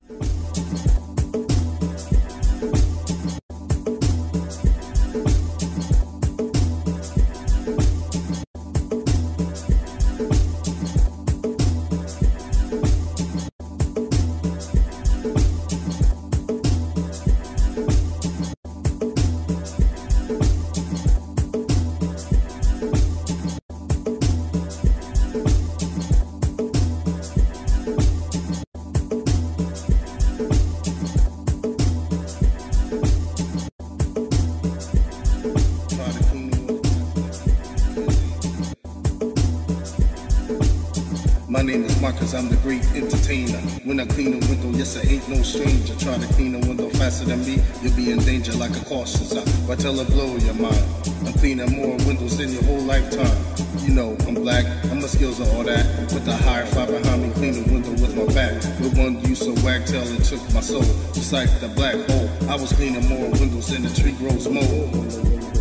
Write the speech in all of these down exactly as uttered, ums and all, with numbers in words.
My name is Marcus, I'm the great entertainer. When I clean a window, yes, I ain't no stranger. Try to clean a window faster than me, you'll be in danger like a cautious eye. Wagtail will blow your mind. I'm cleaning more windows than your whole lifetime. You know, I'm black, and my skills are all that. With the higher five behind me, clean the window with my back. With one use of Wagtail, it took my soul. Just like the black hole, I was cleaning more windows than the tree grows mold.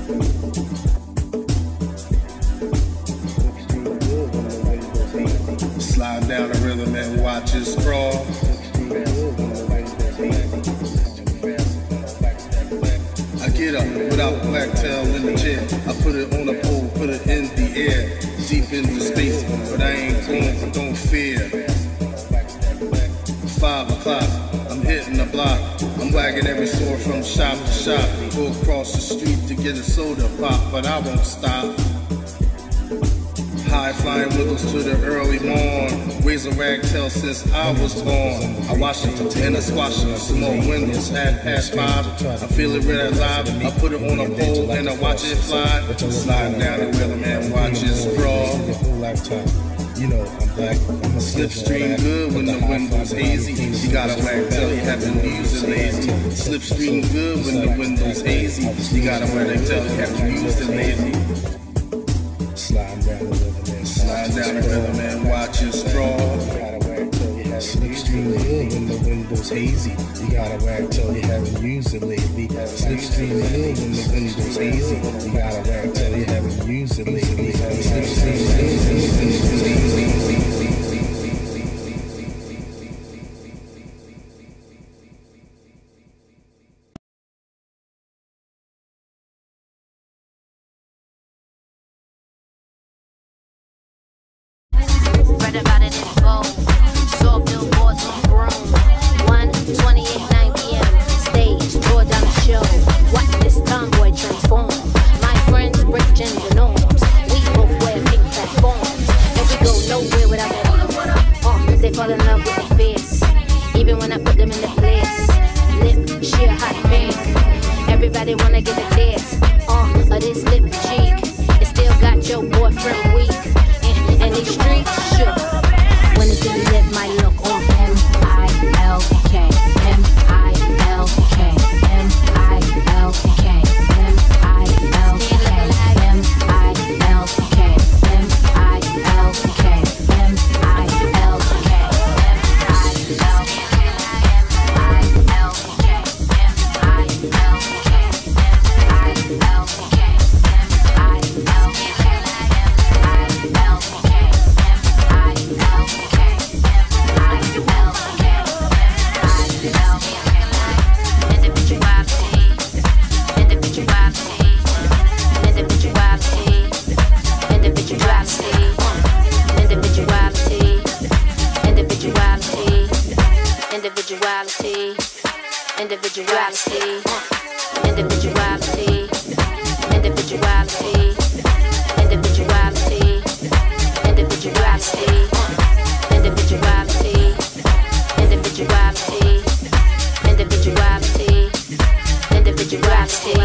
Slide down the rhythm and watch it sprawl. I get up without Wagtail in the chair. I put it on a pole, put it in the air, deep into space, but I ain't going, don't fear. Five o'clock, I'm hitting the block. I'm wagging every store from shop to shop. Go across the street to get a soda pop, but I won't stop. High flying windows to the early morn. Ways of Wagtail since I was born. I watch it and I squash it. Small windows, half past five. I feel it red alive. I put it on a pole and I watch it fly. Slide down the rhythm and watch it sprawl. You know, I'm black, I'm a slipstream good when the window's hazy. You got a Wagtail, you haven't used it lazy. Slipstream good when the window's hazy. You got a Wagtail, you haven't used it lazy. Slide down the rhythm and slide down the rhythm and watch it sprawl. Slipstream good when the window's hazy. You got a Wagtail, you haven't used it lately. Slipstream good when the window's hazy. You got a Wagtail, you haven't used it lately. Slipstream good when the window's hazy. Read about it in Vogue. Saw billboards on Broom. one twenty-eight nine p m Stage, tore down the show. Watch this tomboy transform. My friends breaking the norms. We both wear pink platforms. And we go nowhere without that. Uh, they fall in love with the face. Even when I put them in the place. Lip, sheer hot pink. Everybody wanna get a taste. Uh, of this lip cheek. It still got your boyfriend weak. And these streets shook. When it's in the lip, my look on M I L K, M I L K, M I L K, M I L K, M I L K, M I L K, M I L K, individuality, individuality, individuality, individuality, individuality, individuality, individuality, individuality, individuality, individuality.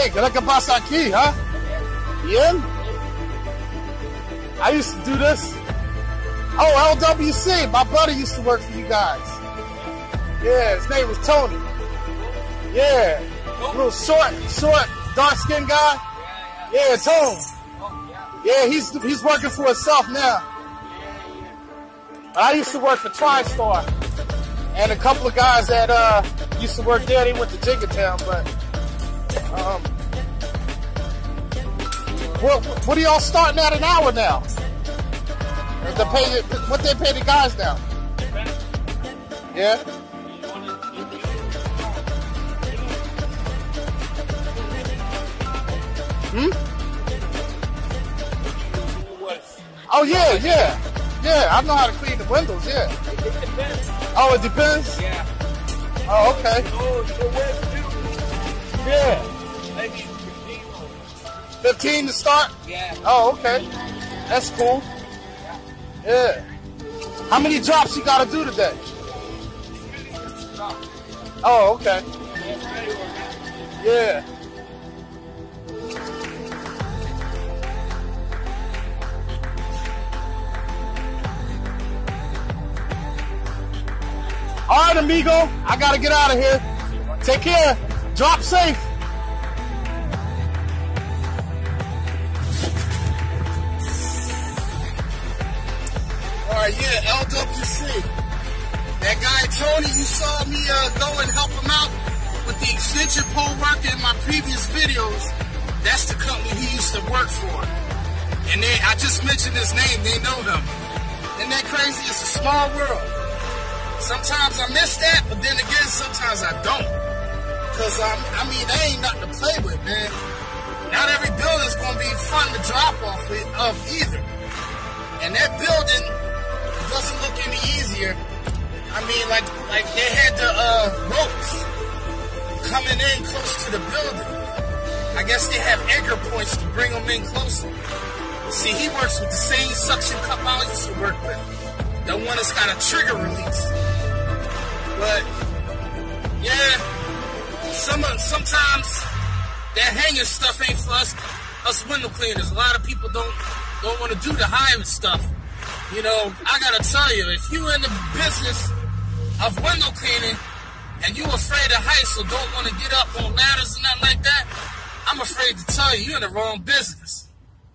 Hey, ¿qué es lo que pasa aquí, huh? Bien? I used to do this. Oh, L W C. My brother used to work for you guys. Yeah, his name was Tony. Yeah. Little short, short, dark-skinned guy. Yeah, Tony. Yeah, he's he's working for himself now. I used to work for TriStar. And a couple of guys that uh, used to work there, they went to Jiggertown, but um, what, what are y'all starting at an hour now? They pay, what they pay the guys now? Yeah? Hmm? Oh, yeah, yeah. Yeah, I know how to clean the windows, yeah. Oh, it depends? Yeah. Oh, okay. Yeah. Maybe fifteen. fifteen to start? Yeah. Oh, okay. That's cool. Yeah. How many drops you gotta do today? Oh, okay. Yeah. All right, amigo. I gotta get out of here. Take care. Drop safe. All right, yeah, L W C. That guy Tony, you saw me uh, go and help him out with the extension pole work in my previous videos. That's the company he used to work for. And they, I just mentioned his name. They know him. Isn't that crazy? It's a small world. Sometimes I miss that, but then again, sometimes I don't. Because, um, I mean, that ain't nothing to play with, man. Not every building's going to be fun to drop off it, of either. And that building doesn't look any easier. I mean, like, like they had the uh, ropes coming in close to the building. I guess they have anchor points to bring them in closer. See, he works with the same suction cup I used to work with. The one that's got a trigger release. But, yeah, some sometimes that hanging stuff ain't for us, us window cleaners. A lot of people don't don't want to do the higher stuff. You know, I gotta tell you, if you in the business of window cleaning and you afraid of heights or don't want to get up on ladders and nothing like that, I'm afraid to tell you, you're in the wrong business.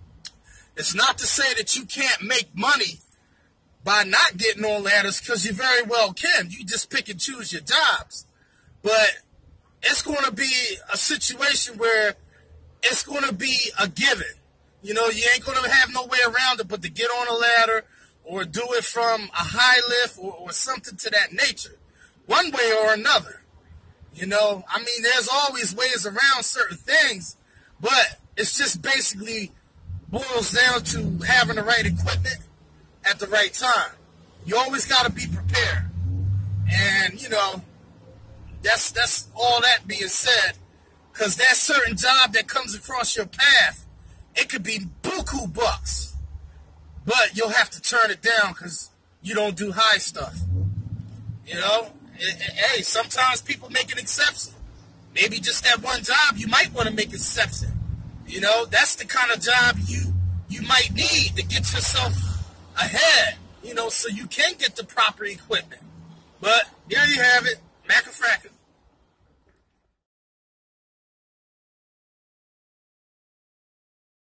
It's not to say that you can't make money by not getting on ladders, because you very well can. You just pick and choose your jobs. But it's going to be a situation where it's going to be a given. You know, you ain't going to have no way around it but to get on a ladder or do it from a high lift or, or something to that nature. One way or another. You know, I mean, there's always ways around certain things, but it's just basically boils down to having the right equipment at the right time. You always got to be prepared. And, you know, that's that's all that being said, because that certain job that comes across your path, it could be buku bucks, but you'll have to turn it down because you don't do high stuff. You know, it, it, hey, sometimes people make an exception. Maybe just that one job you might want to make an exception. You know, that's the kind of job you you might need to get yourself ahead, you know, so you can get the proper equipment. But there you have it.